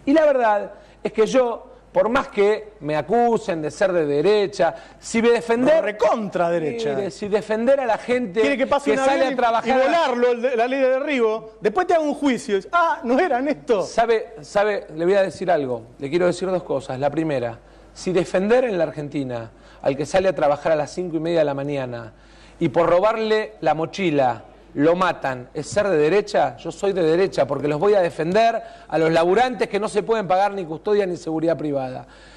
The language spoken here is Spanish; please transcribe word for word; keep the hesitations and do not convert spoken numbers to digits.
Y la verdad es que yo, por más que me acusen de ser de derecha, si me defender... Recontra derecha. Mire, si defender a la gente Quiere que pase que una sale ley a trabajar... y volarlo, el de- la ley de derribo, después te hago un juicio. Ah, no eran esto. ¿Sabe, sabe, le voy a decir algo, le quiero decir dos cosas. La primera, si defender en la Argentina al que sale a trabajar a las cinco y media de la mañana y por robarle la mochila lo matan, es ser de derecha, yo soy de derecha porque los voy a defender a los laburantes que no se pueden pagar ni custodia ni seguridad privada.